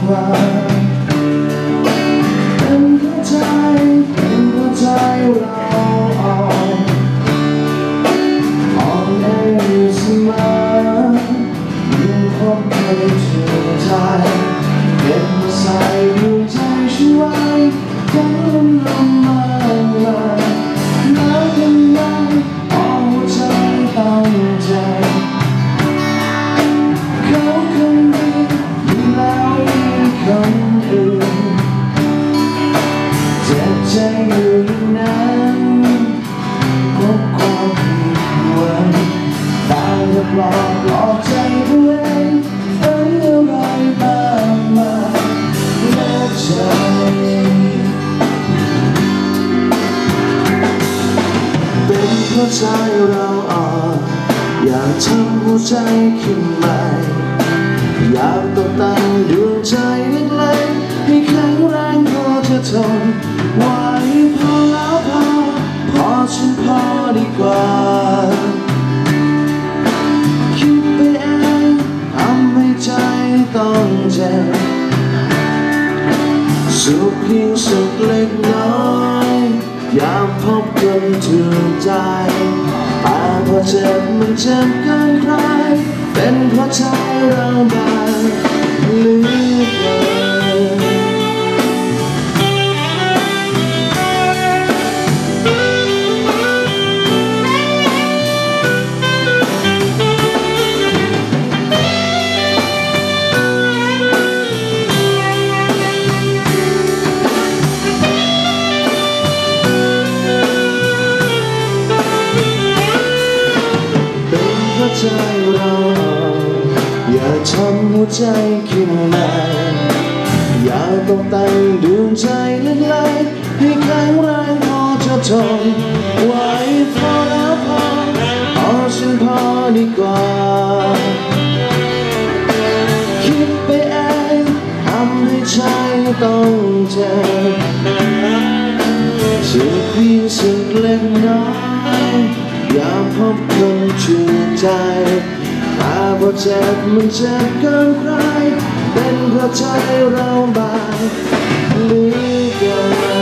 ว่าเป็นหัวใจเราอ่อนแออยู่เสมอยังคงเคยเชื่อใจเป็นหัวใจดวงใจช่วยกันลมมาแล้วทำไมเอาหัวใจตั้งใจเขาคนนี้มีแล้วมีคนอื่นเจ็บใจอยู่อย่างนั้นพบความผิดหวังตายจะปลอบใจตัวเองฝันอะไรบ้างมาแล้วใจเป็นเพราะใจเราอ่อนอยากทำหัวใจขึ้นใหม่อยากตกแต่งดวงใจเล็กๆให้แข็งแรงพอจะทนไหวพอแล้วพอฉันพอดีกว่าคิดไปเองทำให้ใจต้องเจ็บสุขเพียงสุขเล็กน้อยอยากพบคนถูกใจแต่พอเจ็บมันเจ็บเกินใครเป็นเพราะใจเราบางเหลือเกินใจเราอย่าทำหัวใจขึ้นมาอย่าตกแต่งดวงใจเล็กๆให้แข็งแรงพอจะทนไหวพอแล้วพอฉันพอดีกว่าคิดไปเองทำให้ใจต้องเจ็บสุขเพียงสุขเล็กน้อยอยากพบคนชื่นใจถ้าพอเจ็บมันเจ็บเกินใครเป็นเพราะใจเราบางเหลือเกิน